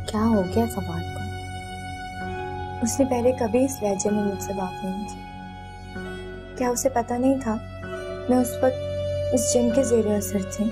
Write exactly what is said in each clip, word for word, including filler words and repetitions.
क्या हो गया फवाद को? उसने पहले कभी इस लहजे में मुझसे बात नहीं की। क्या उसे पता नहीं था मैं उस वक्त इस जिन के ज़ेरे असर थी?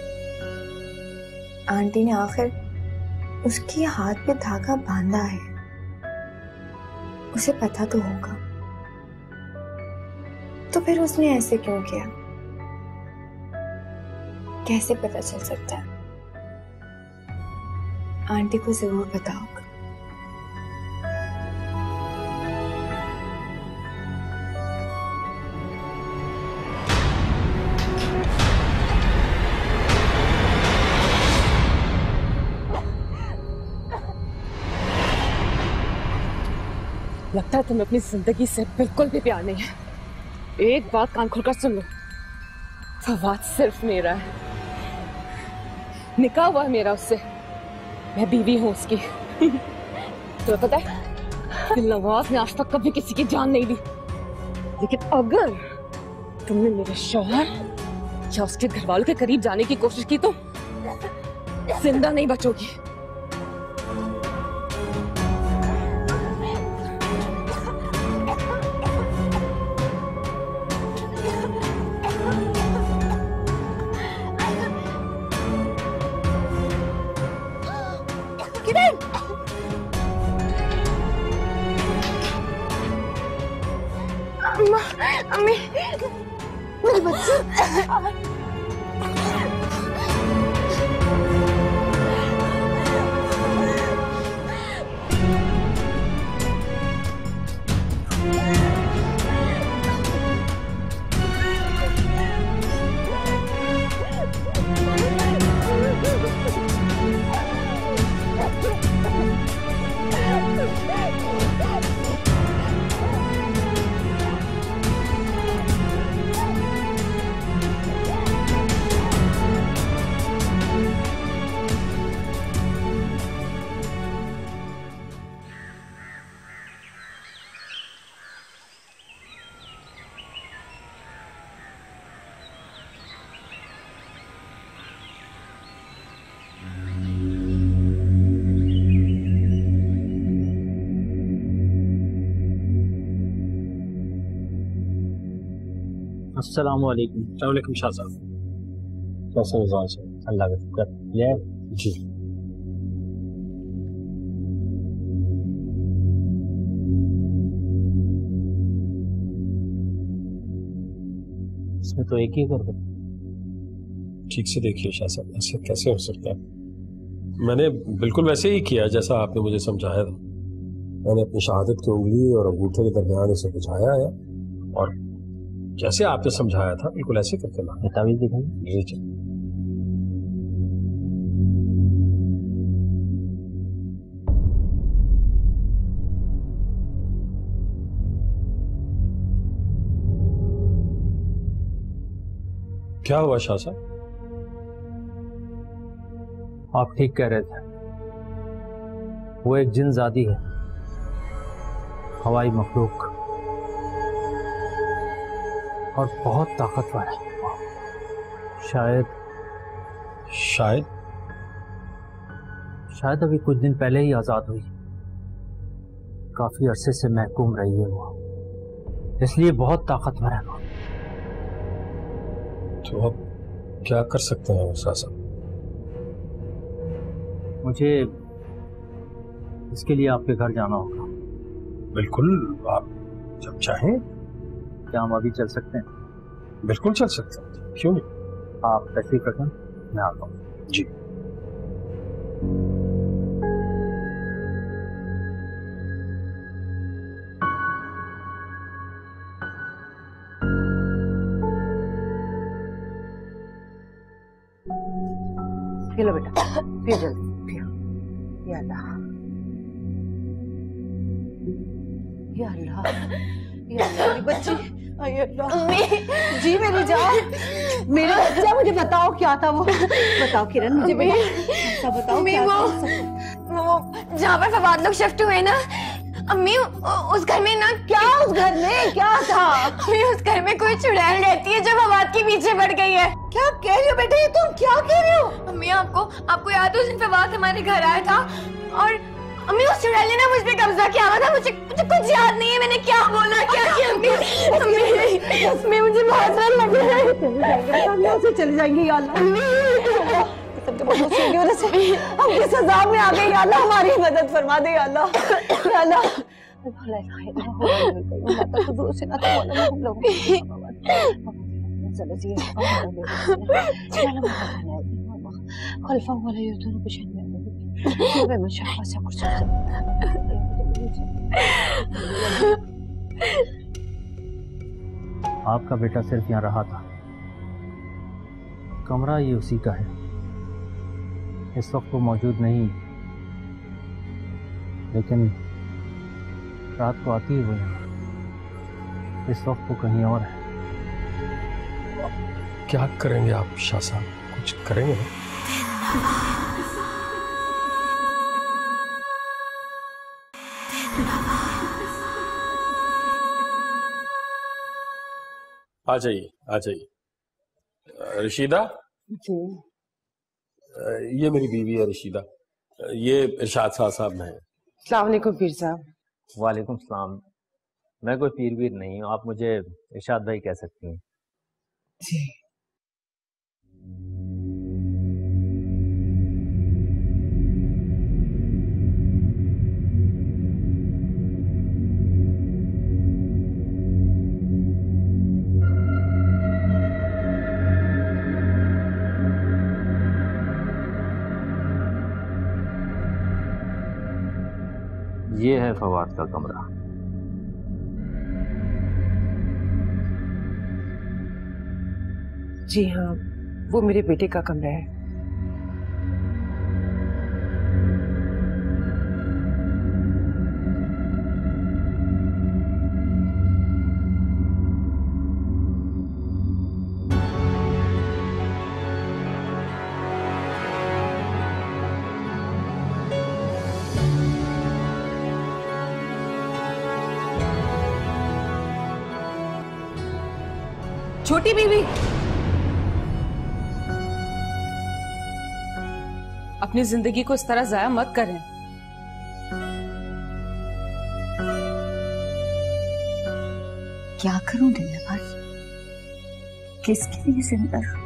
आंटी ने आखिर उसके हाथ पे धागा बांधा है, उसे पता तो होगा। तो फिर उसने ऐसे क्यों किया? कैसे पता चल सकता है? आंटी को जरूर पता होगा। लगता है तुम्हें अपनी जिंदगी से बिल्कुल भी प्यार नहीं है। एक बात कान खोलकर सुन लो, फवाद सिर्फ मेरा है, निकाह हुआ है मेरा उससे, मैं बीवी हूँ उसकी। तो पता है दिलनवाज ने आज तक कभी किसी की जान नहीं ली, लेकिन अगर तुमने मेरे शौहर या उसके घरवालों के करीब जाने की कोशिश की तो जिंदा नहीं बचोगी। अम्मी, मेरे बच्चे। अस्सलाम वालेकुम। वालेकुम शाह साहब, कैसे मिजाज है? अल्लाह का शुक्र। ये जी इसमें तो एक ही कर दो। ठीक से देखिए शाह साहब, ऐसे कैसे हो सकता है? मैंने बिल्कुल वैसे ही किया जैसा आपने मुझे समझाया था। मैंने अपनी शहादत की उंगली और अंगूठे के दरमियान इसे बुझाया है और जैसे आपने समझाया था बिल्कुल ऐसे करके ला। तावीज़ दिखाइए। जी क्या हुआ शाह साहब? आप ठीक कह रहे थे, वो एक जिनजादी है, हवाई मखलूक और बहुत ताकतवर है। शायद शायद शायद अभी कुछ दिन पहले ही आजाद हुई, काफी अरसे से महकूम रही है वो, इसलिए बहुत ताकतवर है वो। तो अब क्या कर सकते हैं शाह साहब? मुझे इसके लिए आपके घर जाना होगा। बिल्कुल, आप जब चाहें। क्या हम अभी चल सकते हैं? बिल्कुल चल सकते हैं, क्यों नहीं? आप तशरीफ रखें, मैं आता हूँ। जी पी लो बेटा, पियो जल्दी पियो। या अल्लाह, या अल्लाह, या अल्लाह, मेरी बच्ची। अम्मी जी, मेरी जान, मेरे बच्चा, मुझे बताओ क्या था वो? बताओ किरण, मुझे बेटा बताओ क्या वो, था? वो जहाँ पर फवाद लोग शिफ्ट हुए ना अम्मी, उस घर में ना। क्या उस घर में क्या था? अम्मी, उस घर में कोई चुड़ैल रहती है जो फवाद के पीछे पड़ गई है। क्या कह रही हो बेटा, ये तुम क्या कह रही हो? अम्मी आपको आपको याद है उस दिन फवाद हमारे घर आया था और अम्मी उस चुड़ैल ने ना मुझ पे कब्जा किया हुआ था। मुझे मुझे कुछ याद नहीं है मैंने क्या बोला क्या किया। अम्मी अम्मी अम्मी मुझे बहुत डर लग रहा है। से चली जाएंगी या अल्लाह। हमकी सजा में आ गई या अल्लाह, हमारी मदद फरमा दे या अल्लाह या अल्लाह। आपका बेटा सिर्फ यहाँ रहा था, कमरा ये उसी का है। इस वक्त वो मौजूद नहीं, लेकिन रात को आती है वो यहाँ। इस वक्त वो कहीं और है। क्या करेंगे आप शाह साहब, कुछ करेंगे ना? आ जाइए आ जाइए। रशीदा जी ये मेरी बीवी है रशीदा, ये इरशाद शाह साहब हैं। अस्सलाम वालेकुम पीर साहब। वालेकुम सलाम। मैं कोई पीर वीर नहीं हूँ, आप मुझे इरशाद भाई कह सकती हैं। जी ये है फवाद का कमरा। जी हाँ, वो मेरे बेटे का कमरा है। छोटी बीवी, अपनी जिंदगी को इस तरह जाया मत करें। क्या करूं दिलनवाज, किसके लिए जिंदा रहूं?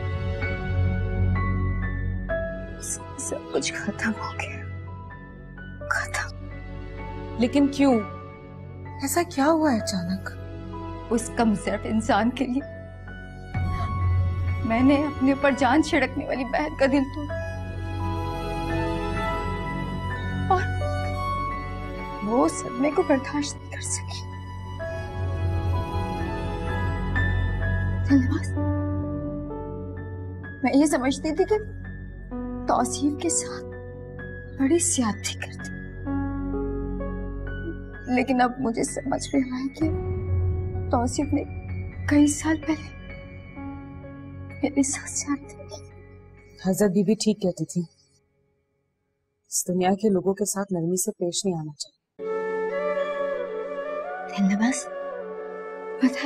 सब कुछ खत्म हो गया, खत्म। लेकिन क्यों? ऐसा क्या हुआ है अचानक? उस कमजोर इंसान के लिए मैंने अपने ऊपर जान छिड़कने वाली बहन का दिल तोड़ा और वो सदमे को बर्दाश्त नहीं कर सकी। धन्यवाद। मैं ये समझती थी कि तौसीफ के साथ बड़ी ज्यादती करती, लेकिन अब मुझे समझ में आया कि तौसीफ ने कई साल पहले मेरे साथ ज्यादती की। हजरत बीबी ठीक कहती थी, इस दुनिया के लोगों के साथ नरमी से पेश नहीं आना चाहिए। धन्यवाद। पता है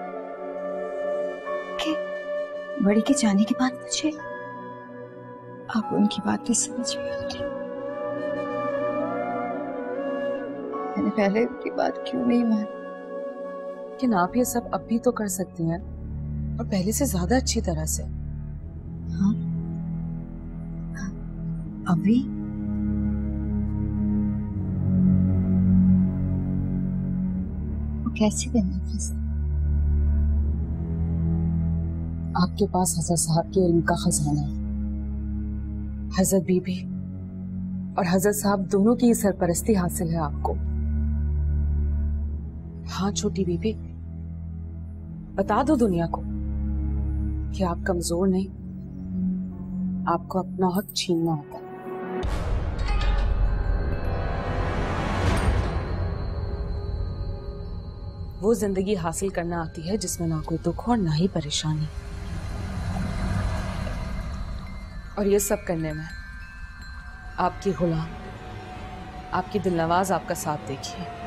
कि बड़ी के जाने के बाद मुझे अब उनकी बातें समझ में आती। मैंने पहले उनकी बात क्यों नहीं मानी? लेकिन आप ये सब अब भी तो कर सकती हैं, और पहले से ज्यादा अच्छी तरह से। हाँ, अभी वो कैसे करना था? आपके पास हजरत साहब के इल्म का खजाना है। हजरत बीबी और हजरत साहब दोनों की सरपरस्ती हासिल है आपको। हाँ छोटी बीबी, बता दो दुनिया को कि आप कमजोर नहीं, आपको अपना हक छीनना होता है। वो जिंदगी हासिल करना आती है जिसमें ना कोई दुख और ना ही परेशानी, और ये सब करने में आपकी गुलाम, आपकी दिलनवाज आपका साथ देखिए।